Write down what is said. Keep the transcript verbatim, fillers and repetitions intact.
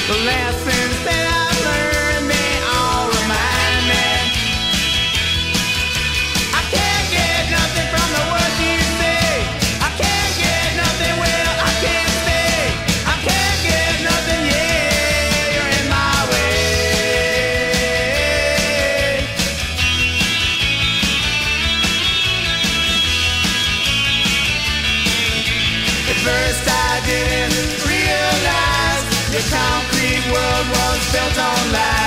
The lessons that I've learned, they all remind me I can't get nothing from the words you say. I can't get nothing, well, I can't stay. I can't get nothing, yeah, you're in my way. At first I didn't realize the concrete world was built on lies.